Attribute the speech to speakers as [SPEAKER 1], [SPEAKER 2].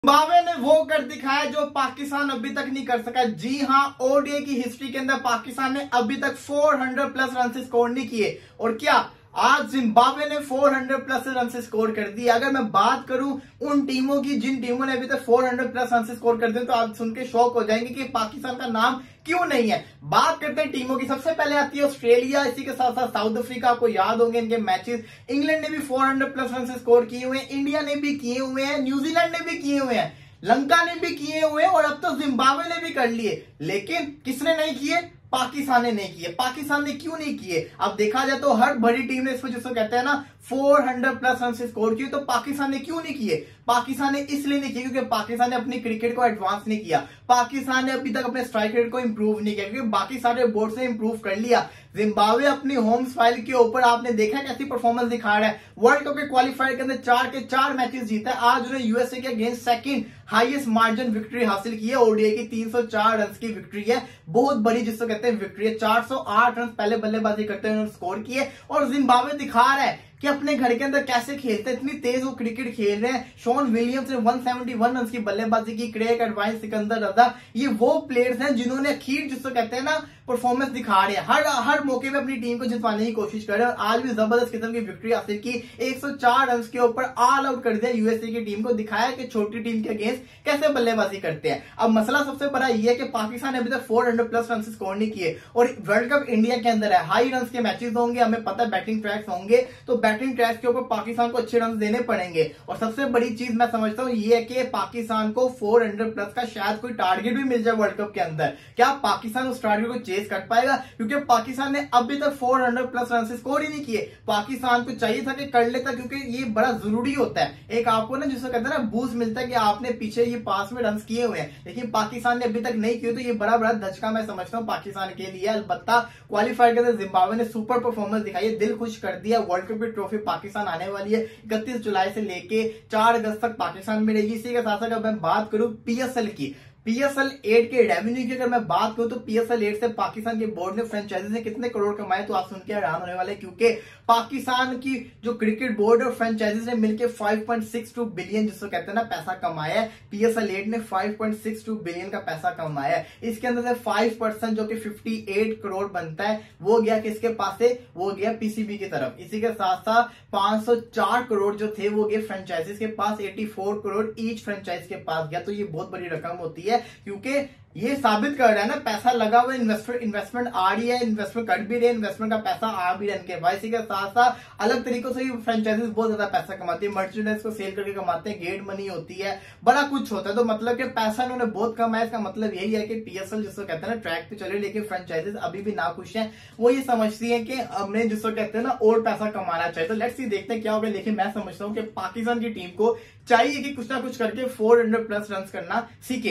[SPEAKER 1] Zimbabwe ने वो कर दिखाया जो पाकिस्तान अभी तक नहीं कर सका। जी हां, ओडीआई की हिस्ट्री के अंदर पाकिस्तान ने अभी तक 400 प्लस रन स्कोर नहीं किए। और क्या आज जिम्बाब्वे ने 400 प्लस रन स्कोर कर दिए। अगर मैं बात करूं उन टीमों की जिन टीमों ने अभी तक 400 प्लस रन स्कोर कर दिए, तो आप सुन के शॉक हो जाएंगे कि पाकिस्तान का नाम क्यों नहीं है। बात करते हैं टीमों की। सबसे पहले आती है ऑस्ट्रेलिया, इसी के साथ साथ साउथ अफ्रीका। आपको याद होंगे इनके मैचेस। इंग्लैंड ने भी 400 प्लस रन स्कोर किए हुए हैं, इंडिया ने भी किए हुए हैं, न्यूजीलैंड ने भी किए हुए हैं, लंका ने भी किए हुए हैं और अब तो जिम्बाब्वे ने भी कर लिए। लेकिन किसने नहीं किए? पाकिस्तान ने नहीं किए। पाकिस्तान ने क्यों नहीं किए? अब देखा जाए तो हर बड़ी टीम ने इसको जिसको कहते हैं ना 400 प्लस रन स्कोर किए, तो पाकिस्तान ने क्यों नहीं किए? पाकिस्तान ने इसलिए नहीं किए क्योंकि पाकिस्तान ने अपनी क्रिकेट को एडवांस नहीं किया। पाकिस्तान ने अभी तक अपने स्ट्राइक रेट को इंप्रूव नहीं किया, क्योंकि बाकी सारे बोर्ड से इंप्रूव कर लिया। जिम्बाब्वे अपनी होम सॉइल के ऊपर आपने देखा कैसी परफॉर्मेंस दिखा रहा है। वर्ल्ड कप के क्वालिफायर के अंदर 4 के 4 मैचेस जीता है। आज उन्होंने यूएसए के against second highest margin victory हासिल की है। ओडीआई की 304 रन की विक्ट्री है, बहुत बड़ी जिसको कहते हैं विक्ट्री है। 408 रन पहले बल्लेबाजी करते हुए उन्होंने स्कोर किए। और जिम्बाब्वे दिखा रहा है कि अपने घर के अंदर कैसे खेलते हैं, इतनी तेज वो क्रिकेट खेल रहे हैं। शॉन विलियम्स ने 171 रन की बल्लेबाजी की, क्रेग एडवाइन, सिकंदर रजा, ये वो प्लेयर्स हैं जिन्होंने अखीर जिसको कहते हैं ना परफॉर्मेंस दिखा रहे हैं। हर मौके पे अपनी टीम को जितवाने की कोशिश कर रहे हैं और आज भी जबरदस्त किस्म की विक्ट्री हासिल की। 104 रन के ऊपर ऑल आउट कर दिया यूएसए की टीम को, दिखाया कि छोटी टीम के अगेंस्ट कैसे बल्लेबाजी करते हैं। अब मसला सबसे बड़ा ये है कि पाकिस्तान ने अभी तक 400 प्लस रन स्कोर नहीं किए और वर्ल्ड कप इंडिया के अंदर है। हाई रन के मैचेस होंगे, हमें पता है बैटिंग ट्रैक्स होंगे, तो बैटिंग ट्रैक्स के ऊपर पाकिस्तान को अच्छे रन देने पड़ेंगे। और सबसे बड़ी चीज मैं समझता हूं ये है कि पाकिस्तान को 400 प्लस का शायद कोई टारगेट भी मिल जाए वर्ल्ड कप के अंदर। क्या पाकिस्तान उस टारगेट को चेस कर पाएगा? क्योंकि पाकिस्तान ने अभी तक 400 प्लस रन स्कोर ही नहीं किए। पाकिस्तान को चाहिए था कि कर लेता, क्योंकि ये बड़ा जरूरी होता है। एक आपको ना जिसको कहते हैं ना बूस्ट मिलता है कि आपने पीछे ये पास में रन किए हुए हैं, लेकिन पाकिस्तान ने अभी तक नहीं किए, तो ये बड़ा बड़ा धचका मैं समझता हूं पाकिस्तान के लिए। अलबत्ता क्वालिफायर के अंदर जिम्बाब्वे ने सुपर परफॉर्मेंस दिखाई है, दिल खुश कर दिया। वर्ल्ड कप की ट्रॉफी पाकिस्तान आने वाली है 31 जुलाई से लेके 4 अगस्त तक पाकिस्तान में रहेगी। इसी के साथ साथ अगर मैं बात करूं पीएसएल की, पीएसएल 8 के रेवेन्यू की अगर मैं बात करूं तो पीएसएल 8 से पाकिस्तान के बोर्ड ने फ्रेंचाइजी से कितने करोड़ कमाए, तो आप सुन के हैरान होने वाले, क्योंकि पाकिस्तान की जो क्रिकेट बोर्ड और फ्रेंचाइजीज ने मिलकर 5.62 बिलियन जिसको कहते हैं ना पैसा कमाया है। पीएसएल 8 ने 5.62 बिलियन का पैसा कमाया है। इसके अंदर से 5% जो कि 58 करोड़ बनता है वो गया किसके पास से? वो गया पीसीबी की तरफ। इसी के साथ साथ 504 करोड़ जो थे वो गए फ्रेंचाइजीज के पास, 84 करोड़ ईच फ्रेंचाइज के पास गया। तो ये बहुत बड़ी रकम होती है, क्योंकि ये साबित कर रहा है ना पैसा लगा हुआ, इन्वेस्टमेंट आ रही है, इन्वेस्टमेंट कट भी रहे, इन्वेस्टमेंट का पैसा आ भी रहे भाई। इसी के साथ साथ अलग तरीकों से फ्रेंचाइजीज बहुत ज्यादा पैसा कमाती है, मर्चेंडाइज को सेल करके कमाते हैं, गेट मनी होती है, बड़ा कुछ होता है। तो मतलब कि पैसा इन्होंने बहुत कमाया। इसका मतलब यही है कि पीएसएल जिसको कहते हैं ना ट्रैक पे चले, लेकिन फ्रेंचाइजीज अभी भी ना खुश है। वो ये समझती है कि हमने जिसको कहते हैं ना और पैसा कमाना चाहिए। तो लेट्स सी देखते हैं क्या होगा। लेकिन मैं समझता हूँ कि पाकिस्तान की टीम को चाहिए कि कुछ ना कुछ करके 400 प्लस रन करना सीखे।